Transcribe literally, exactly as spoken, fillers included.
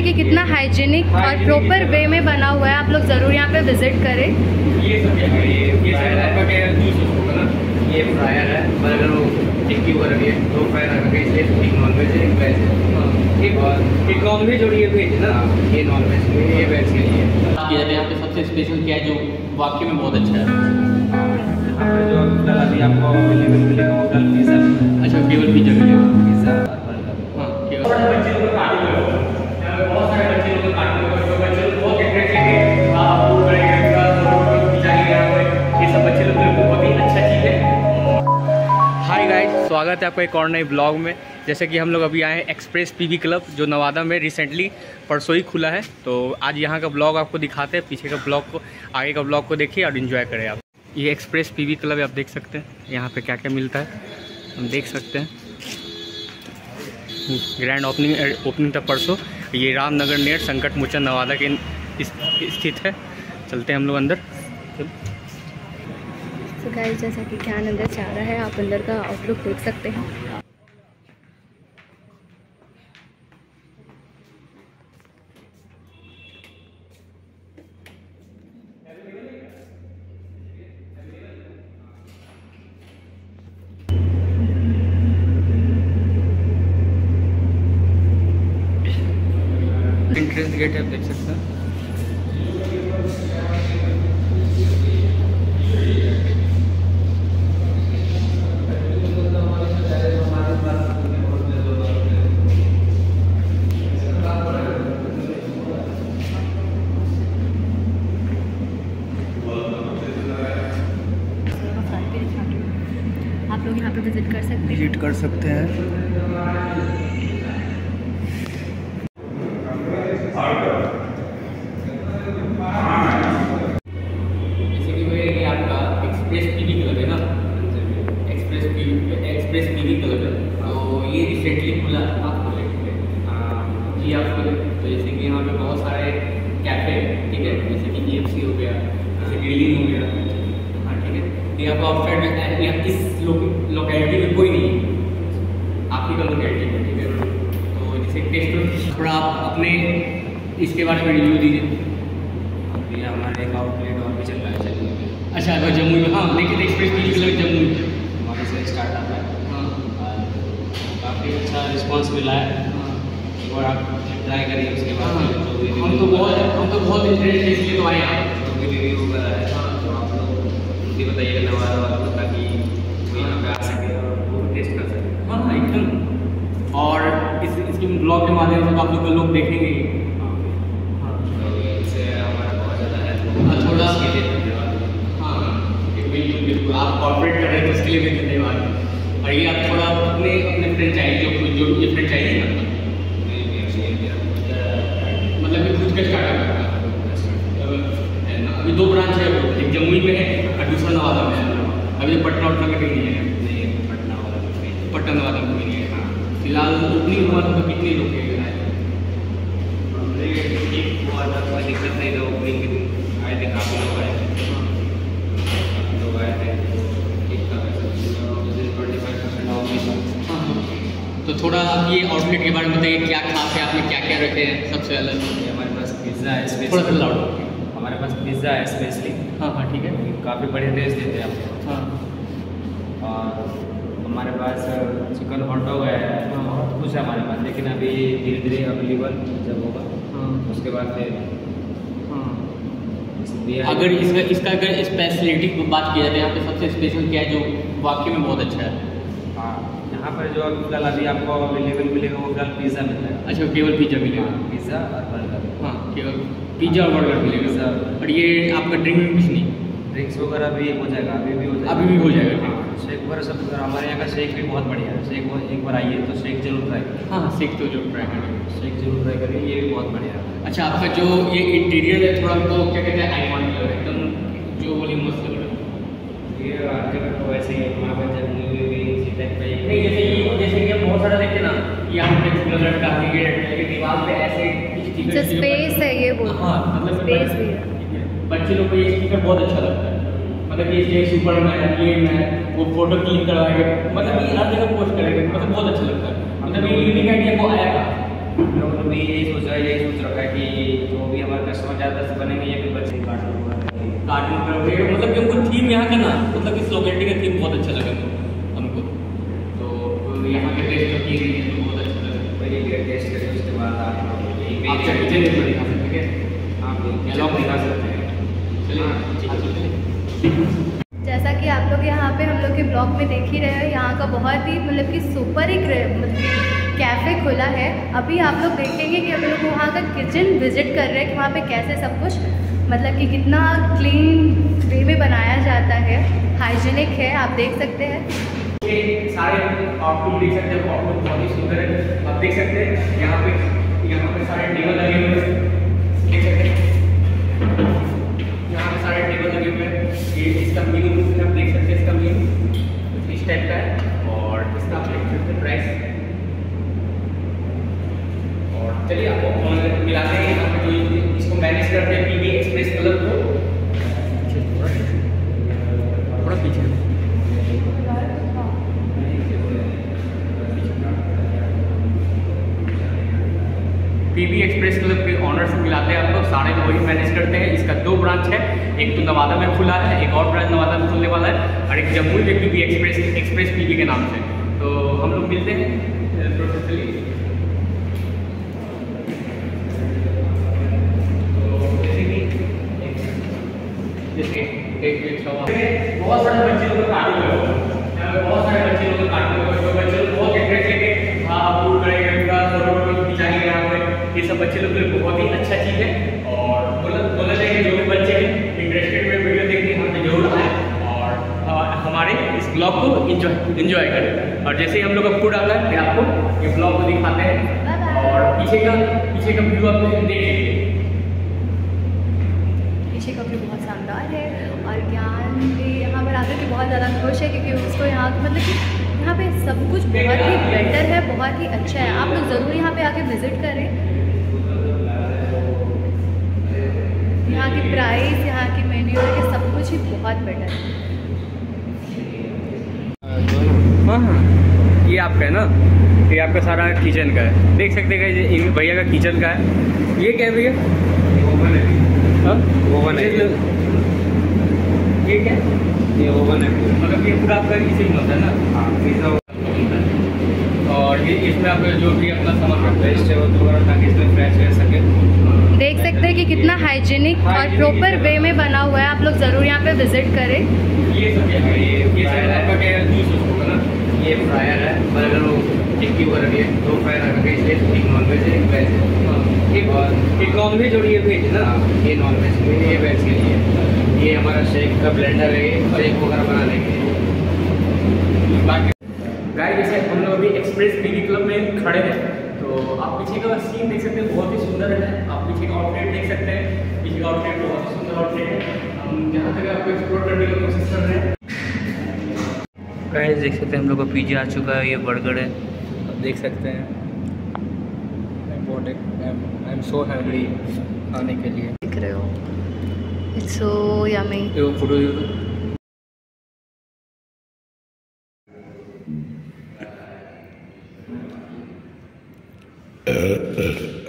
कि कितना हाइजीनिक और प्रॉपर वे में बना हुआ है। आप लोग ज़रूर यहाँ पे विजिट करें। ये सब ये ये आपका क्या जूस होगा ना, ये फ्रायर है, बर्गर हो, टिक्की वगैरह है, दो फ्रायर रखा इसलिए एक नॉन वेज है, एक वेज है। एक और एक नॉन वेज और ये वेज है ना, ये नॉन वेज के लिए, ये वेज के लिए। यहाँ पे सबसे स्पेशल क्या है जो वाकई में बहुत अच्छा है? यहाँ पर जो कल अभी आपको अवेलेबल मिलेगा वो कल पिज़्ज़ा मिलता है। अच्छा, केवल पिज़्ज़ा मिलेगा? पिज़्ज़ा और बर्गर। हाँ, केवल बच्चे लोग को पार्टी में यहाँ पे बहुत सारे बच्चे लोग को पार्टी में जो बच्चे लोग बहुत इंटरेस्ट लेके हाँ वो करेंगे, ये सब बच्चे लोग को बहुत ही अच्छा चीज़ है। हाय गाइस, स्वागत है आपका एक और नए ब्लॉग में। जैसे कि हम लोग अभी आए हैं एक्सप्रेस पीवी क्लब, जो नवादा में रिसेंटली परसों ही खुला है। तो आज यहाँ का ब्लॉग आपको दिखाते हैं, पीछे का ब्लॉग को, आगे का ब्लॉग को देखिए और इन्जॉय करें आप। ये एक्सप्रेस पीवी क्लब आप देख सकते हैं, यहाँ पे क्या क्या मिलता है हम देख सकते हैं। ग्रैंड ओपनिंग ओपनिंग था परसों। ये रामनगर नियर संकट मोचन नवादा के स्थित है। चलते हैं हम लोग अंदर। तो गाइस, जैसा कि ध्यान अंदर जा रहा है, आप अंदर का आउटलुक देख सकते हैं। एंट्रेंस गेट है, आप देख सकते हैं। आप लोग यहाँ पे विजिट कर सकते हैं विजिट कर सकते हैं। एक्सप्रेस पीवी क्लब है, तो ये रिसेंटली खुला आप खोले जी आपको। तो जैसे कि यहाँ पे बहुत सारे कैफ़े, ठीक है, जैसे कि ई एफ सी हो गया, जैसे ग्रिलिंग हो गया, हाँ ठीक है। यहाँ पर आउटसाइड में यहाँ इस लोकेलिटी में कोई नहीं है, आप ही का लोकेलिटी में, ठीक है। तो जैसे टेस्ट थोड़ा आप अपने इसके बारे में रिव्यू दीजिए। अभी हमारे एक आउटलेट और भी चल रहा है जम्मू में। अच्छा, अगर जम्मू में, हाँ लेकिन एक्सप्रेस पीवी क्लब जम्मू में हमारे से स्टार्टअप है। काफ़ी अच्छा रिस्पांस मिला है। एक बार आप ट्राई करिए, उसके बाद हम तो बहुत हम तो बहुत इंटरेस्ट इसलिए तो आए हैं। जो भी रिव्यू करा है तो आप लोग ये बताइएगा नवादा वालों को, ताकि वो यहाँ पे आ सके और वो टेस्ट कर सके। हाँ हाँ एकदम। और इस इसके ब्लॉग के माध्यम से आप लोग लोग देखेंगे। हाँ, तो इससे हमारा बहुत ज़्यादा हेल्प थोड़ा इसके लिए धन्यवाद। हाँ बिल्कुल बिल्कुल, आप कॉर्पोरेट कर रहे हैं तो इसके लिए भी धन्यवाद। और ये आप थोड़ा अपने अपने फ्रेंचाइजी जो जो ये फ्रेंचाइजी है मतलब कि खुद का स्टार्टअप है। अभी दो ब्रांच है, एक जमुई में है और दूसरा नवादा में है। अभी पटना उटना का कहीं नहीं है, पटना वाला पटना नवादा में नहीं है। हाँ फिलहाल ओपनिंग हुआ तो कितने लोग हैं? ठीक हुआ था, कोई दिक्कत नहीं था। ओपनिंग के दिन आए थे, काफ़ी लोग आए थे, लोग आए थे, ठीक था। तो थोड़ा आप ये आउटलेट के बारे में बताइए, क्या खास है, आपने क्या क्या रखे हैं सबसे अलग? हमारे पास पिज़्ज़ा है थोड़ा सा स्पेशली। लाउड। हमारे पास पिज़्ज़ा है स्पेशली। हाँ हाँ ठीक है। काफ़ी बढ़िया टेस्ट देते हैं आपको। हाँ और हमारे पास चिकन हॉट डॉग है, बहुत कुछ है हमारे पास, लेकिन अभी धीरे धीरे अवेलेबल जब होगा हाँ उसके बाद फिर हाँ। इसलिए अगर इसका इसका अगर स्पेशलिटी की बात की जाए तो यहाँ पे सबसे स्पेशल क्या है जो वाकई में बहुत अच्छा है? हाँ, यहाँ पर जो कल अभी आपको अवेलेबल मिलेगा वो कल पिज़्ज़ा मिलता है। अच्छा, केवल पिज़्ज़ा मिलेगा? पिज़्ज़ा और बर्गर। हाँ केवल पिज़्ज़ा और बर्गर मिलेगा। और ये आपका ड्रिंक में कुछ नहीं? ड्रिंक्स वगैरह भी हो जाएगा, अभी भी हो जाएगा। अभी भी हो जाएगा? हाँ, शेक वगैरह सब हमारे यहाँ का शेक भी बहुत बढ़िया है। शेक एक बार आइए तो शेक जरूर ट्राई करिए। हाँ शेक तो जरूर ट्राई करेंगे। शेक जरूर ट्राई करिए, ये भी बहुत बढ़िया है। अच्छा, आपका जो ये इंटीरियर है थोड़ा तो क्या कहते हैं आइकॉनिक लग रहा है एकदम, जो बोली मस्त लग रहा है। ये हर जगह तो वैसे ही वहाँ पर जब मूवी भी इसी टाइप का नहीं, जैसे ये जैसे कि हम बहुत सारा देखते हैं ना, यहाँ पे लड़का है दीवार पे ऐसे जो स्पेस है ये बोल। हाँ मतलब स्पेस भी है। बच्चे लोग को ये स्टिकर बहुत अच्छा लगता है। मतलब ये जय सुपरमैन, ये मैन, वो फोटो क्लिक करवाएगा, मतलब ये हर जगह पोस्ट करेगा, मतलब बहुत अच्छा लगता है। मतलब ये यूनिक आइडिया को आया था। हम लोग भी यही सोच रहे हैं, यही सोच कस्टमर ज़्यादा से बनेंगे ये भी बच्चे कार्टून हुआ कार्टून का वे- मतलब कि हमको थीम यहाँ का ना, मतलब इस लोकेलिटी का थीम बहुत अच्छा लगा हमको। तो यहाँ के टेस्ट की गई है तो बहुत अच्छा लगा। पहले लिया टेस्ट करें उसके बाद आप आप चल चलिए थोड़ी दिखा सकते हैं, आप ब्लॉग दिखा सकते हैं। चलिए ठीक है चलिए। जैसा कि आप लोग यहाँ पे हम लोग के ब्लॉग में देख ही रहे हो, यहाँ का बहुत ही मतलब कि सुपर एक मतलब कि कैफ़े खुला है। अभी आप लोग देखेंगे कि हम लोग वहाँ का किचन विजिट कर रहे हैं कि वहाँ पे कैसे सब कुछ मतलब कि कितना क्लीन वे में बनाया जाता है, हाइजीनिक है, आप देख सकते हैं। ये सारे आप लोग देख सकते हैं, आप लोग बहुत ही सुंदर है। आप देख सकते हैं यहाँ पे यहाँ पे सारे टेबल लगे हुए हैं, देख सकते हैं यहाँ पे सारे टेबल लगे हुए हैं। ये इसका मेनू आप देख सकते हैं, इसका मेनू इस टाइप का है और इसका आप देख सकते हैं प्राइस। और चलिए आपको मिलाते हैं यहाँ पे जो इसको मैनेज करते हैं पीवी एक्सप्रेस क्लब को। थोड़ा पीछे पीवी एक्सप्रेस क्लब के ऑनर से मिलाते हैं आपको, सारे वही मैनेज करते हैं। इसका दो ब्रांच है, एक तो नवादा में खुला है, एक और ब्रांच नवादा में खुलने वाला है और एक जम्मू में पीवी एक्सप्रेस एक्सप्रेस पीवी के नाम से। तो हम लोग मिलते हैं प्रोसेसली। बहुत सारे बच्चे लोग कार्टून लगा, बहुत सारे बच्चे लोग कार्टून लगा, बच्चे लोग बहुत इंटरेस्ट लेके हाँ फूड करेंगे, फोटो खिंचाएंगे यहाँ पे। ये सब बच्चे लोग के लिए बहुत ही अच्छा चीज़ है और बोला बोला जाए कि जो भी बच्चे हैं इंटरेस्टेड में वीडियो देखने यहाँ पे जरूर आए और हमारे इस ब्लॉग को इंजॉय इंजॉय करें। और जैसे ही हम लोग का फूड आता है फिर आपको ये ब्लॉग को दिखाते हैं और पीछे का पीछे का व्यू आप देख लीजिए। पीछे का व्यू बहुत शानदार है और ज्ञान भी यहाँ पर आकर के बहुत ज़्यादा खुश है क्योंकि उसको यहाँ मतलब कि यहाँ पे सब कुछ बहुत ही बेटर है, बहुत ही अच्छा है। आप लोग ज़रूर यहाँ पे आके विज़िट करें। यहाँ की प्राइस, यहाँ की मेन्यू है, सब कुछ ही बहुत बेटर है। हाँ हाँ ये आपका है ना, ये आपका सारा किचन का है, देख सकते हैं ये भैया का किचन का है। ये क्या है भैया? ओवन है, हाँ ओवन है। ये क्या? ये ओवन है, मतलब ये पूरा आपका इसी में होता है ना? हाँ पिज़्ज़ा और ये इसमें आप जो भी अपना सामान वेस्ट है वो दोबारा ताकि इसमें फ्रेश रह सके। देख सकते हैं कि कितना हाइजीनिक और प्रॉपर वे में बना हुआ है। आप लोग ज़रूर यहाँ पे विज़िट करें। ये सब क्या है? ये ये सब आपका क्या है? जूस होगा ना? ये फ्रायर है, बर्गर वो टिक्की वगैरह है, दो फ्रायर रखा है, इसलिए एक नॉन वेज है एक वेज है। एक और एक नॉन वेज और ये वेज है ना? ये नॉन वेज के लिए, ये वेज के लिए। ये हमारा शेक का ब्लेंडर है, शेक वगैरह बनाने के लिए। बाकी गाइस जैसे हम लोग अभी एक्सप्रेस पीवी क्लब में खड़े हैं तो आप पीछे का सीन देख सकते हैं, बहुत ही सुंदर है। आप पीछे का आउटलेट देख सकते हैं, पीछे का आउटलेट बहुत ही सुंदर आउटलेट है। हम जहाँ तक आपको एक्सप्लोर करने की कोशिश कर रहे हैं। गाइस देख सकते हैं हम लोग का पिज्जा आ चुका है, ये बर्गर है, आप देख सकते हैं। आई एम सो हैप्पी खाने के लिए। देख रहे हो, इट्स सो यम्मी। ये फोटो Uh, uh.